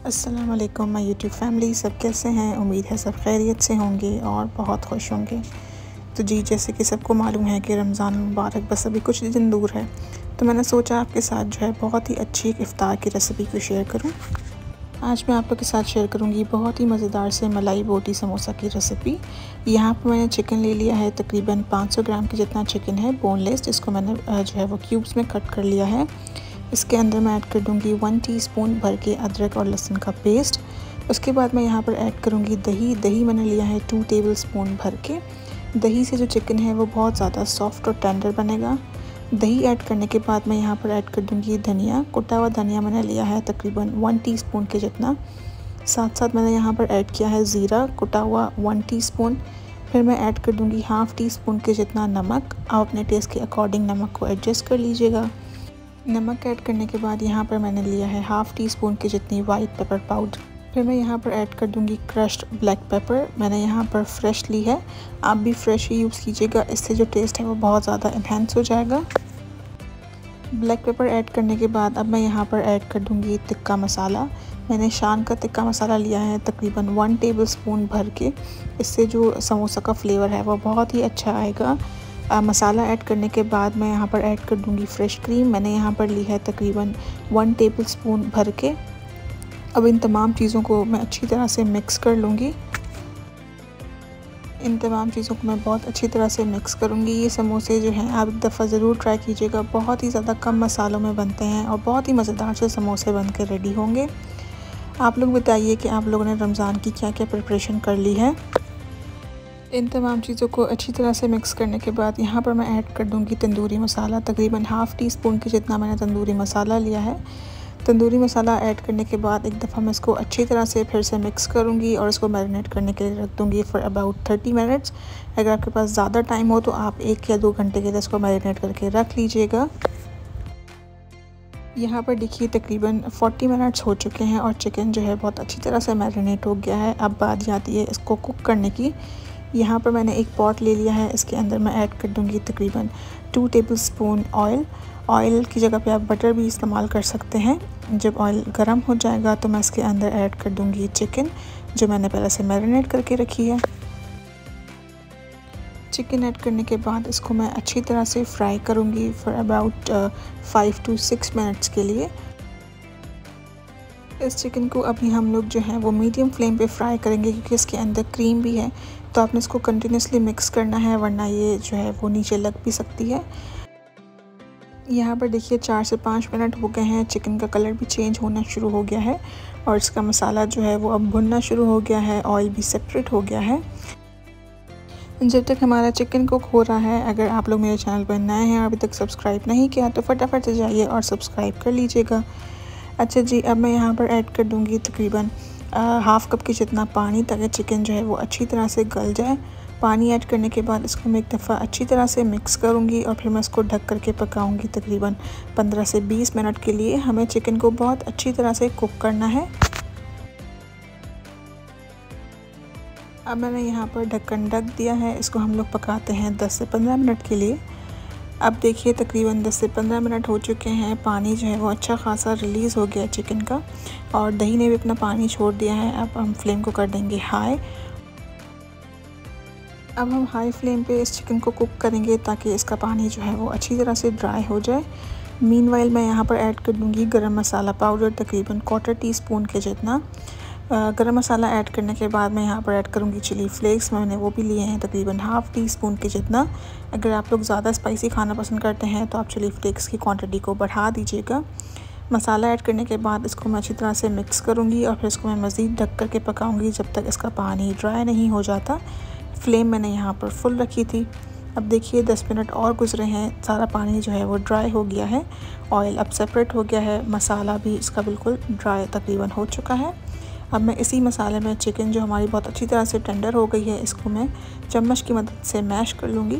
अस्सलाम वालेकुम my YouTube family, सब कैसे हैं। उम्मीद है सब खैरियत से होंगे और बहुत खुश होंगे। तो जी, जैसे कि सबको मालूम है कि रमज़ान मुबारक बस अभी कुछ दिन दूर है, तो मैंने सोचा आपके साथ जो है बहुत ही अच्छी एक इफ्तार की रेसिपी को शेयर करूं। आज मैं आप लोग के साथ शेयर करूंगी बहुत ही मज़ेदार से मलाई बोटी समोसा की रेसिपी। यहाँ पर मैंने चिकन ले लिया है, तकरीबन 500 ग्राम के जितना चिकन है बोनलेस, जिसको मैंने जो है वो क्यूब्स में कट कर लिया है। इसके अंदर मैं ऐड कर दूंगी 1 टीस्पून भर के अदरक और लहसुन का पेस्ट। उसके बाद मैं यहाँ पर ऐड करूँगी दही मैंने लिया है 2 टेबलस्पून भर के। दही से जो चिकन है वो बहुत ज़्यादा सॉफ्ट और टेंडर बनेगा। दही ऐड करने के बाद मैं यहाँ पर ऐड कर दूँगी धनिया। कुटा हुआ धनिया मैंने लिया है तकरीबन 1 टीस्पून के जितना। साथ साथ मैंने यहाँ पर ऐड किया है ज़ीरा कुटा हुआ 1 टीस्पून। फिर मैं ऐड कर दूँगी हाफ़ टीस्पून के जितना नमक। आप अपने टेस्ट के अकॉर्डिंग नमक को एडजस्ट कर लीजिएगा। नमक ऐड करने के बाद यहाँ पर मैंने लिया है हाफ़ टीस्पून की जितनी वाइट पेपर पाउडर। फिर मैं यहाँ पर ऐड कर दूँगी क्रश्ड ब्लैक पेपर। मैंने यहाँ पर फ्रेश ली है, आप भी फ्रेश ही यूज़ कीजिएगा, इससे जो टेस्ट है वो बहुत ज़्यादा इन्हेंस हो जाएगा। ब्लैक पेपर ऐड करने के बाद अब मैं यहाँ पर ऐड कर दूँगी तिक्का मसाला। मैंने शान का तिक्का मसाला लिया है तकरीबन 1 टेबलस्पून भर के। इससे जो समोसा का फ्लेवर है वो बहुत ही अच्छा आएगा। मसाला ऐड करने के बाद मैं यहाँ पर ऐड कर दूँगी फ़्रेश क्रीम। मैंने यहाँ पर ली है तकरीबन 1 टेबलस्पून भर के। अब इन तमाम चीज़ों को मैं अच्छी तरह से मिक्स कर लूँगी। इन तमाम चीज़ों को मैं बहुत अच्छी तरह से मिक्स करूँगी। ये समोसे जो हैं आप एक दफ़ा ज़रूर ट्राई कीजिएगा, बहुत ही ज़्यादा कम मसालों में बनते हैं और बहुत ही मज़ेदार से समोसे बन के रेडी होंगे। आप लोग बताइए कि आप लोगों ने रमज़ान की क्या क्या प्रिपरेशन कर ली है। इन तमाम चीज़ों को अच्छी तरह से मिक्स करने के बाद यहाँ पर मैं ऐड कर दूँगी तंदूरी मसाला। तकरीबन हाफ़ टीस्पून के जितना मैंने तंदूरी मसाला लिया है। तंदूरी मसाला ऐड करने के बाद एक दफ़ा मैं इसको अच्छी तरह से फिर से मिक्स करूँगी और इसको मैरिनेट करने के लिए रख दूँगी फॉर अबाउट 30 मिनट्स। अगर आपके पास ज़्यादा टाइम हो तो आप 1 या 2 घंटे के लिए इसको मैरिनेट करके रख लीजिएगा। यहाँ पर देखिए तकरीबन 40 मिनट्स हो चुके हैं और चिकन जो है बहुत अच्छी तरह से मैरिनेट हो गया है। अब बात आती है इसको कुक करने की। यहाँ पर मैंने एक पॉट ले लिया है, इसके अंदर मैं ऐड कर दूँगी तकरीबन 2 टेबलस्पून ऑयल की जगह पे आप बटर भी इस्तेमाल कर सकते हैं। जब ऑयल गर्म हो जाएगा तो मैं इसके अंदर ऐड कर दूँगी चिकन, जो मैंने पहले से मैरिनेट करके रखी है। चिकन ऐड करने के बाद इसको मैं अच्छी तरह से फ्राई करूँगी फॉर अबाउट 5 to 6 मिनट्स के लिए। इस चिकन को अभी हम लोग जो है वो मीडियम फ्लेम पे फ्राई करेंगे, क्योंकि इसके अंदर क्रीम भी है, तो आपने इसको कंटिन्यूसली मिक्स करना है, वरना ये जो है वो नीचे लग भी सकती है। यहाँ पर देखिए 4 से 5 मिनट हो गए हैं, चिकन का कलर भी चेंज होना शुरू हो गया है और इसका मसाला जो है वो अब भुनना शुरू हो गया है, ऑयल भी सेपरेट हो गया है। जब तक हमारा चिकन कुक हो रहा है, अगर आप लोग मेरे चैनल पर नए हैं और अभी तक सब्सक्राइब नहीं किया तो फटाफट से जाइए और सब्सक्राइब कर लीजिएगा। अच्छा जी, अब मैं यहाँ पर ऐड कर दूँगी तकरीबन हाफ़ कप के जितना पानी, ताकि चिकन जो है वो अच्छी तरह से गल जाए। पानी ऐड करने के बाद इसको मैं एक दफ़ा अच्छी तरह से मिक्स करूँगी और फिर मैं इसको ढक करके पकाऊँगी तकरीबन 15 से 20 मिनट के लिए। हमें चिकन को बहुत अच्छी तरह से कुक करना है। अब मैंने यहाँ पर ढक्कन ढक दिया है, इसको हम लोग पकाते हैं 10 से 15 मिनट के लिए। अब देखिए तकरीबन 10 से 15 मिनट हो चुके हैं, पानी जो है वो अच्छा खासा रिलीज़ हो गया चिकन का और दही ने भी अपना पानी छोड़ दिया है। अब हम फ्लेम को कर देंगे हाई। अब हम हाई फ्लेम पे इस चिकन को कुक करेंगे ताकि इसका पानी जो है वो अच्छी तरह से ड्राई हो जाए। मीनवाइल मैं यहाँ पर ऐड कर दूँगी गरम मसाला पाउडर, तकरीबन 1/4 टीस्पून के जितना। गरम मसाला ऐड करने के बाद मैं यहाँ पर ऐड करूँगी चिली फ्लेक्स। मैंने वो भी लिए हैं तकरीबन हाफ़ टीस्पून के जितना। अगर आप लोग ज़्यादा स्पाइसी खाना पसंद करते हैं तो आप चिली फ्लेक्स की क्वांटिटी को बढ़ा दीजिएगा। मसाला ऐड करने के बाद इसको मैं अच्छी तरह से मिक्स करूँगी और फिर इसको मैं मज़ीद ढक करके पकाऊँगी जब तक इसका पानी ड्राई नहीं हो जाता। फ्लेम मैंने यहाँ पर फुल रखी थी। अब देखिए 10 मिनट और गुजरे हैं, सारा पानी जो है वो ड्राई हो गया है, ऑयल अब सेपरेट हो गया है, मसाला भी इसका बिल्कुल ड्राई तकरीबन हो चुका है। अब मैं इसी मसाले में चिकन जो हमारी बहुत अच्छी तरह से टेंडर हो गई है, इसको मैं चम्मच की मदद से मैश कर लूँगी।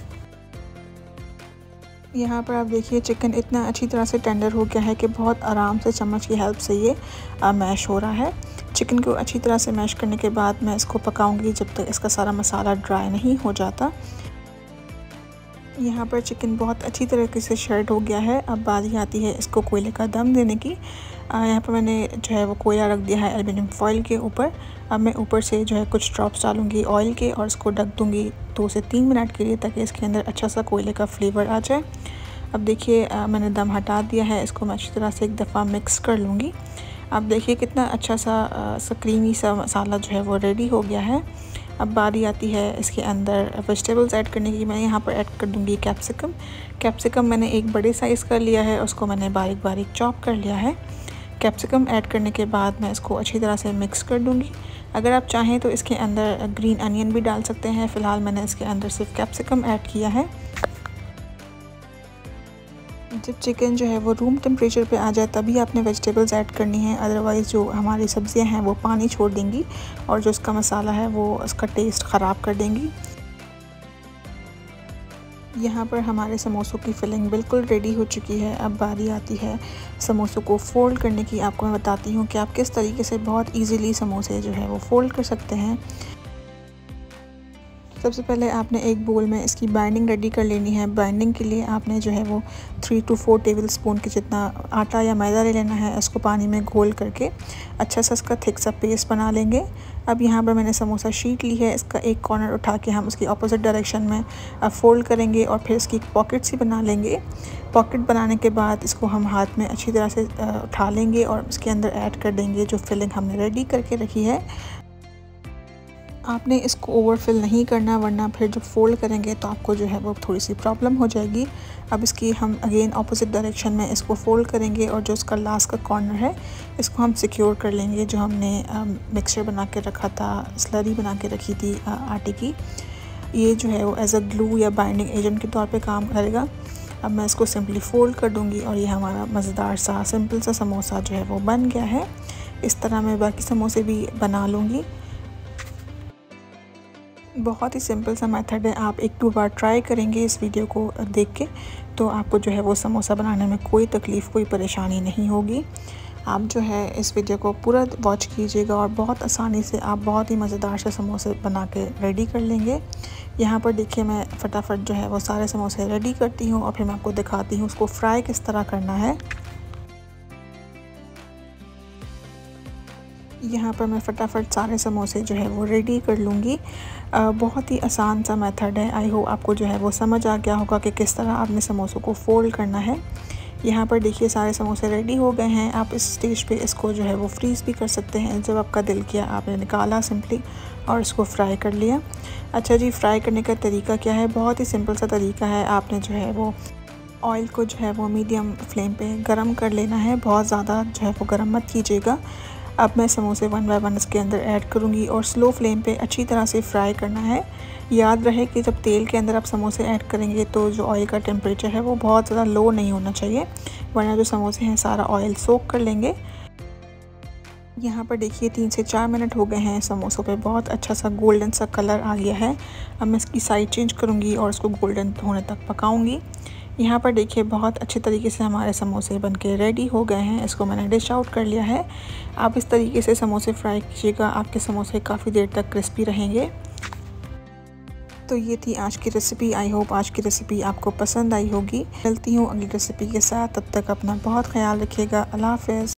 यहाँ पर आप देखिए चिकन इतना अच्छी तरह से टेंडर हो गया है कि बहुत आराम से चम्मच की हेल्प से ये मैश हो रहा है। चिकन को अच्छी तरह से मैश करने के बाद मैं इसको पकाऊंगी जब तक इसका सारा मसाला ड्राई नहीं हो जाता। यहाँ पर चिकन बहुत अच्छी तरीके से शर्ट हो गया है। अब बारी आती है इसको कोयले का दम देने की। यहाँ पर मैंने जो है वो कोयला रख दिया है एल्युमिनियम फॉइल के ऊपर। अब मैं ऊपर से जो है कुछ ड्रॉप्स डालूँगी ऑयल के और इसको ढक दूँगी 2 से 3 मिनट के लिए, ताकि इसके अंदर अच्छा सा कोयले का फ्लेवर आ जाए। अब देखिए मैंने दम हटा दिया है, इसको मैं अच्छी तरह से एक दफ़ा मिक्स कर लूँगी। अब देखिए कितना अच्छा सा क्रीमी सा मसाला जो है वो रेडी हो गया है। अब बारी आती है इसके अंदर वेजिटेबल्स ऐड करने की। मैं यहाँ पर ऐड कर दूँगी कैप्सिकम मैंने एक बड़े साइज़ का लिया है, उसको मैंने बारीक बारीक चॉप कर लिया है। कैप्सिकम ऐड करने के बाद मैं इसको अच्छी तरह से मिक्स कर दूँगी। अगर आप चाहें तो इसके अंदर ग्रीन अनियन भी डाल सकते हैं। फ़िलहाल मैंने इसके अंदर सिर्फ कैप्सिकम ऐड किया है। जब चिकन जो है वो रूम टेम्परेचर पे आ जाए तभी आपने वेजिटेबल्स ऐड करनी है, अदरवाइज़ जो हमारी सब्ज़ियां हैं वो पानी छोड़ देंगी और जो इसका मसाला है वो उसका टेस्ट ख़राब कर देंगी। यहाँ पर हमारे समोसों की फिलिंग बिल्कुल रेडी हो चुकी है। अब बारी आती है समोसों को फ़ोल्ड करने की। आपको मैं बताती हूँ कि आप किस तरीके से बहुत ईज़िली समोसे जो है वो फ़ोल्ड कर सकते हैं। सबसे पहले आपने एक बोल में इसकी बाइंडिंग रेडी कर लेनी है। बाइंडिंग के लिए आपने जो है वो 3 to 4 टेबलस्पून के जितना आटा या मैदा ले लेना है। इसको पानी में घोल करके अच्छा सा इसका थिक सा पेस्ट बना लेंगे। अब यहाँ पर मैंने समोसा शीट ली है, इसका एक कॉर्नर उठा के हम उसकी अपोजिट डायरेक्शन में फ़ोल्ड करेंगे और फिर इसकी पॉकेट्स ही बना लेंगे। पॉकेट बनाने के बाद इसको हम हाथ में अच्छी तरह से उठा लेंगे और इसके अंदर ऐड कर देंगे जो फिलिंग हमने रेडी करके रखी है। आपने इसको ओवरफिल नहीं करना, वरना फिर जब फ़ोल्ड करेंगे तो आपको जो है वो थोड़ी सी प्रॉब्लम हो जाएगी। अब इसकी हम अगेन ऑपोजिट डायरेक्शन में इसको फ़ोल्ड करेंगे और जो इसका लास्ट का कॉर्नर है इसको हम सिक्योर कर लेंगे। जो हमने मिक्सचर बना के रखा था, स्लरी बना के रखी थी आटे की, ये जो है वो एज अ ग्लू या बाइंडिंग एजेंट के तौर पे काम करेगा। अब मैं इसको सिंपली फ़ोल्ड कर दूँगी और ये हमारा मज़ेदार सा सिंपल सा समोसा जो है वो बन गया है। इस तरह मैं बाकी समोसे भी बना लूँगी। बहुत ही सिंपल सा मेथड है। आप 1-2 बार ट्राई करेंगे इस वीडियो को देख के तो आपको जो है वो समोसा बनाने में कोई तकलीफ़, कोई परेशानी नहीं होगी। आप जो है इस वीडियो को पूरा वॉच कीजिएगा और बहुत आसानी से आप बहुत ही मज़ेदार से समोसे बना के रेडी कर लेंगे। यहाँ पर देखिए मैं फटाफट जो है वो सारे समोसे रेडी करती हूँ और फिर मैं आपको दिखाती हूँ उसको फ्राई किस तरह करना है। यहाँ पर मैं फटाफट सारे समोसे जो है वो रेडी कर लूँगी। बहुत ही आसान सा मेथड है। आई होप आपको जो है वो समझ आ गया होगा कि किस तरह आपने समोसों को फ़ोल्ड करना है। यहाँ पर देखिए सारे समोसे रेडी हो गए हैं। आप इस स्टेज पे इसको जो है वो फ्रीज़ भी कर सकते हैं। जब आपका दिल किया आपने निकाला सिंपली और इसको फ्राई कर लिया। अच्छा जी, फ्राई करने का तरीका क्या है? बहुत ही सिंपल सा तरीका है। आपने जो है वो ऑयल को जो है वो मीडियम फ्लेम पे गरम कर लेना है, बहुत ज़्यादा जो है वो गरम मत कीजिएगा। अब मैं समोसे 1 बाय 1 इसके अंदर ऐड करूँगी और स्लो फ्लेम पे अच्छी तरह से फ्राई करना है। याद रहे कि जब तेल के अंदर आप समोसे ऐड करेंगे तो जो ऑयल का टेम्परेचर है वो बहुत ज़्यादा लो नहीं होना चाहिए, वरना जो समोसे हैं सारा ऑयल सोक कर लेंगे। यहाँ पर देखिए 3 से 4 मिनट हो गए हैं, समोसों पे बहुत अच्छा सा गोल्डन सा कलर आ गया है। अब मैं इसकी साइड चेंज करूँगी और इसको गोल्डन होने तक पकाऊँगी। यहाँ पर देखिए बहुत अच्छे तरीके से हमारे समोसे बनके रेडी हो गए हैं। इसको मैंने डिश आउट कर लिया है। आप इस तरीके से समोसे फ्राई कीजिएगा, आपके समोसे काफ़ी देर तक क्रिस्पी रहेंगे। तो ये थी आज की रेसिपी। आई होप आज की रेसिपी आपको पसंद आई होगी। मिलती हूँ अगली रेसिपी के साथ, तब तक अपना बहुत ख्याल रखिएगा। अल्लाह हाफ़िज़।